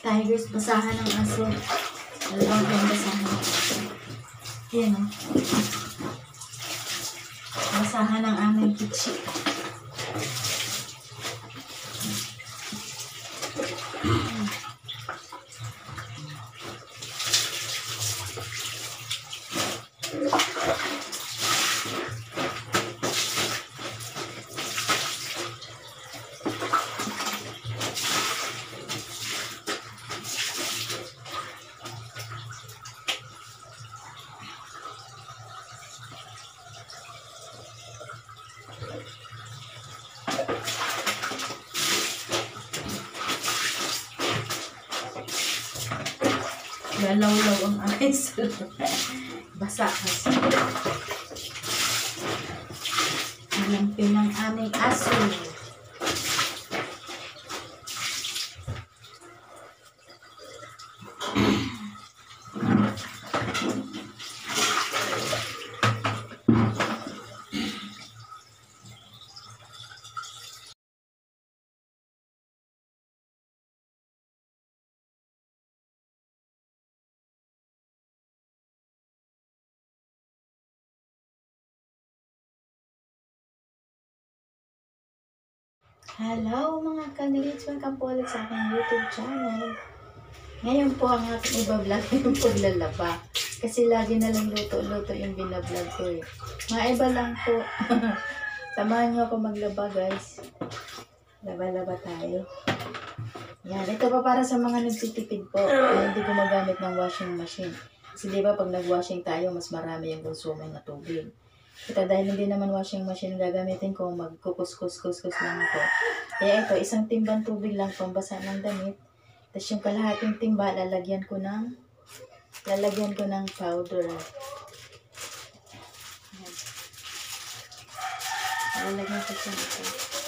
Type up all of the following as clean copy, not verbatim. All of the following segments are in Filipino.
tayo guys, basahan ng aso. Dalawang yung basahan ng aso. Yan o. Basahan ng aming kitsi. Lalaw-law ang ayos. Basa kasi. Alam pinang aming aso. Hello mga kanilits, welcome po ulit sa aking YouTube channel. Ngayon po ang aking iba-vlog yung paglalaba. Kasi lagi na lang luto-luto yung binablog ko eh. Mga iba lang po. Samahan nyo ako maglaba guys. Laba-laba tayo. Yan, ito pa para sa mga nagtitipid po na hindi gumagamit ng washing machine. Kasi diba pag nag-washing tayo, mas marami yung consume na tubig. Ito dahil hindi naman washing machine gagamitin ko, magkukus-kus-kus lang ako. Kaya ito, isang timbang tubig lang pambasa ng damit. Tapos yung kalahating timba, lalagyan ko ng powder. Ayan. Lalagyan ko siya ito.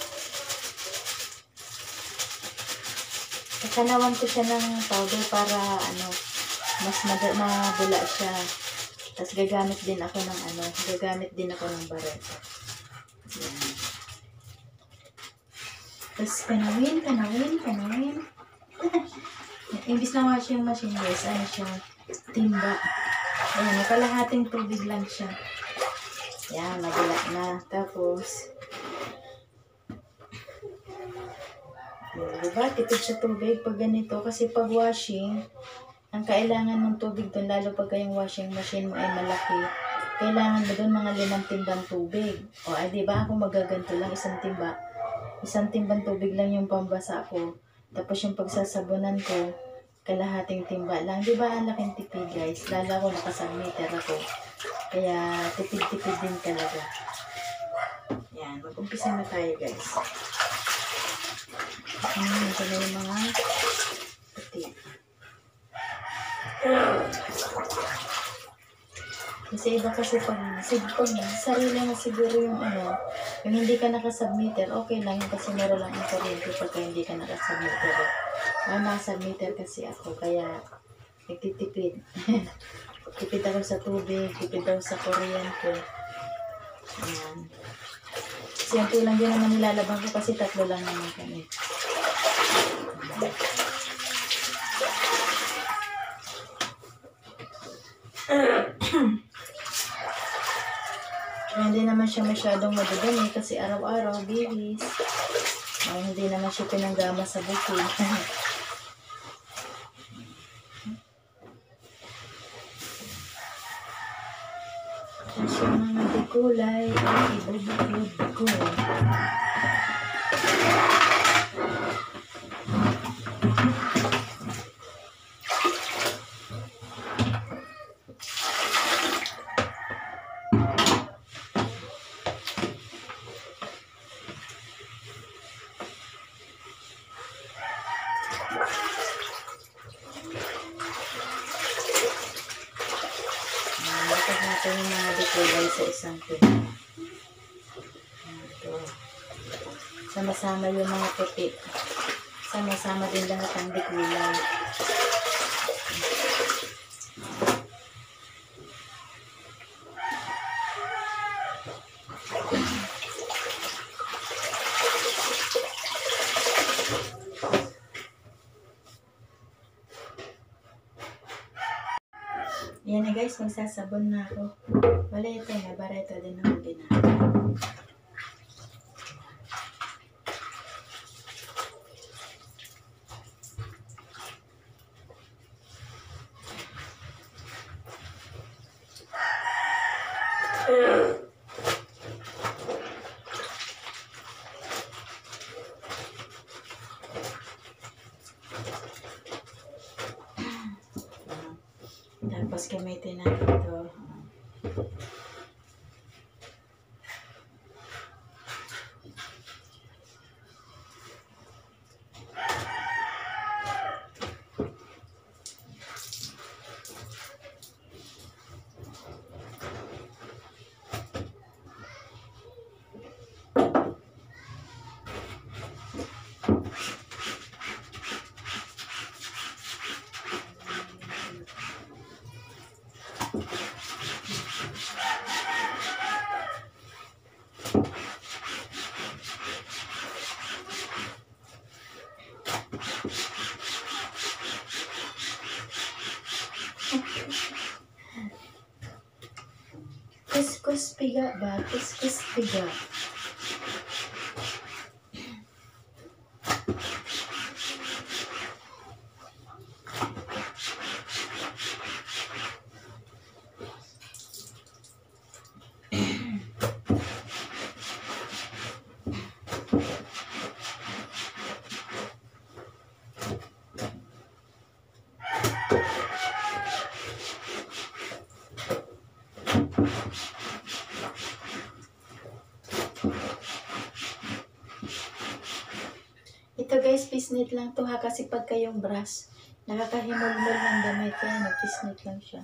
Kakanawan ko siya ng powder para mas mabula siya. Tapos gagamit din ako ng bareta. Yan. Tapos kanawin. Imbis na washing machine guys, siya, timba. Ayan, kalahating tubig lang siya. Yan, magula na. Tapos, diba, tipid sa tubig pag ganito. Kasi pag washing, ang kailangan ng tubig doon, lalo pag yung washing machine mo ay malaki, kailangan mo doon mga 5 timbang tubig. O ay diba ako magaganto lang, isang timbang tubig lang yung pambasa ko. Tapos yung pagsasabunan ko, kalahating timba lang. Diba ang laking tipid guys, lalo ako nakasubmitter ako. Kaya tipid-tipid din talaga. Yan, mag-umpisa na tayo guys. Ito na yung mga puti. Kasi iba kasi pag sarili mo siguro yung yung hindi ka nakasubmitter, okay lang yun kasi meron lang ang kuryente pagka hindi ka nakasubmitter. Nakasubmitter kasi ako, kaya nagtitipid. Tipid ako sa tubig, tipid ako sa kuryente. Ayan. Siyempre lang din naman nilalabang ko kasi 3 lang naman kami. Hindi naman siya masyadong madudumi kasi araw-araw bihis. Hindi naman siya pinanggama sa bukid. Tapos yung mga dekulay ay ibubukod ko. Bakit natin yung mga dekulay sa isang pino. Ito. Sama-sama yung mga puti. Sama-sama din lahat ang dekulay. Yan na guys, magsasabon na ako. Wala ito, nabareta din naman ginagawa. Tapos gamitin natin ito. Kuskus piga ba? Kuskus piga. Ito guys, pisnit lang to ha, kasi pagka yung brush, nakakahimol-mol ng damit, kaya nag-pisnit lang siya.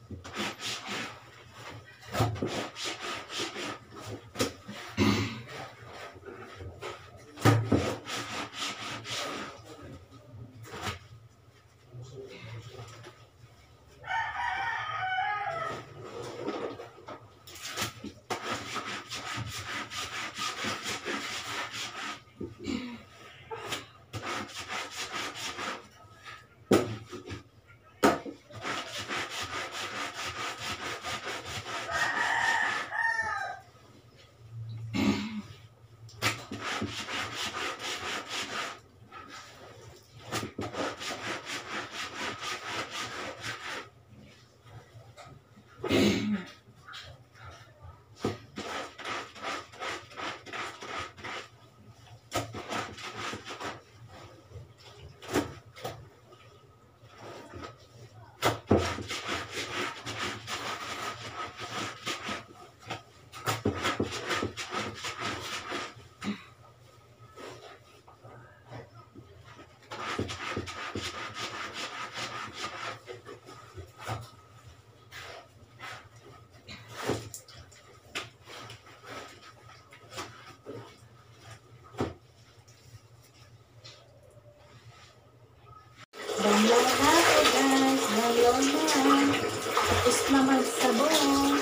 Banlaw na ako guys, banlaw na. Tapos na magsabon.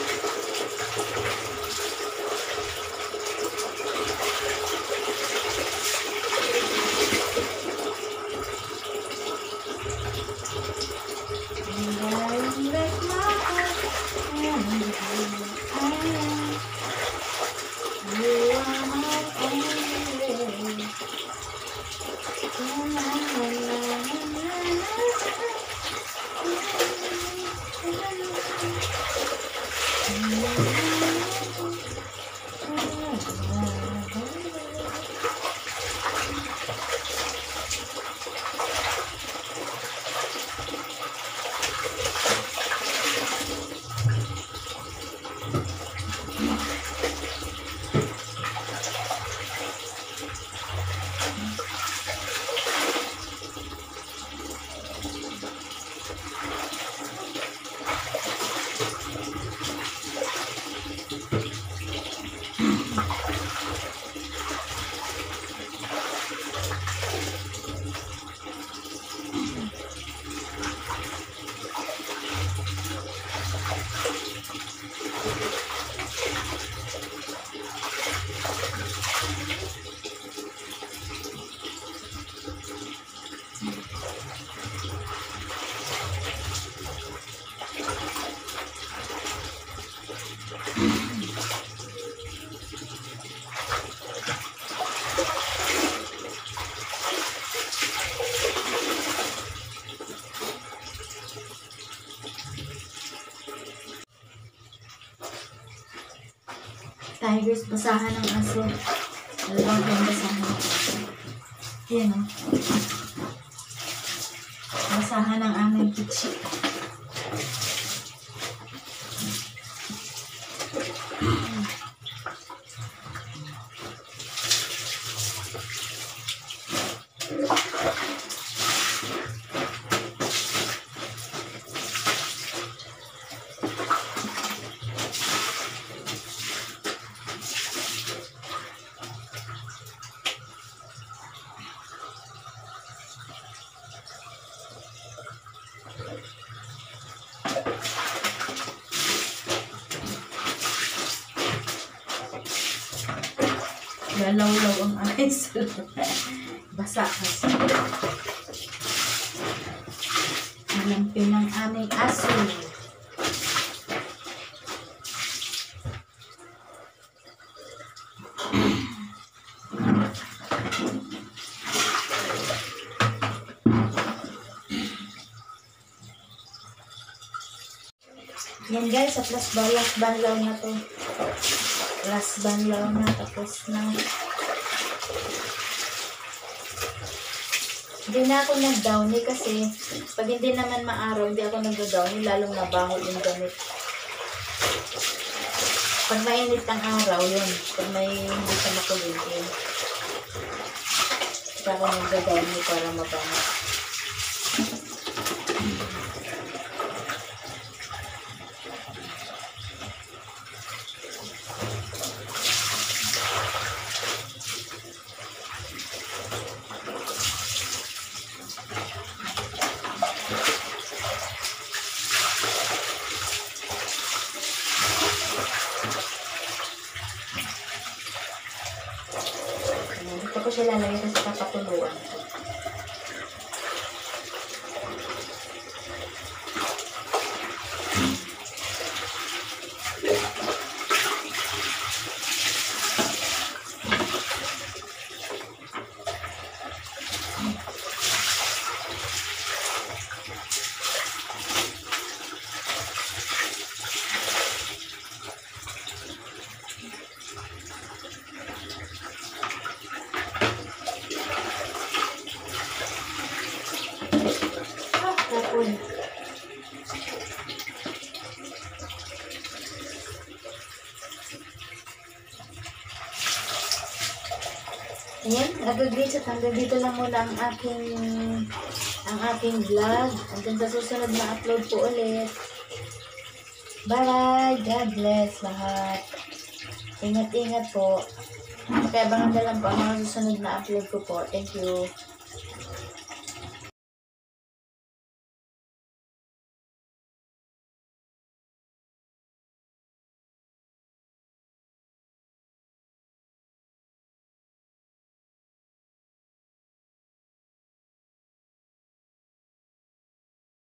Ay guys, basahan ng aso. Alam ko yung basahan ng aso. Yan o. Basahan ng aming kitchi. Lalaw-law ang aking salita. Basa kasi. Malampin ng aming aso. Yan guys, at last banlaw na to. Last banlaw na, tapos na. Hindi na ako nag-downy kasi pag hindi naman maaraw, hindi ako nag-downy, lalong nabaho yung damit. Pag mainit ang araw, yun. Pag may hindi siya makulimlim. Saka ako nag-downy para mabango. Ito ko siya lalagay kasi kapatuluan. Tapon. Ayan, hanggang dito lang muna ang aking vlog. Hanggang sa susunod na upload po ulit. Bye! God bless lahat. Ingat-ingat po. Kaya abangan na lang po ang mga susunod na upload ko po. Thank you.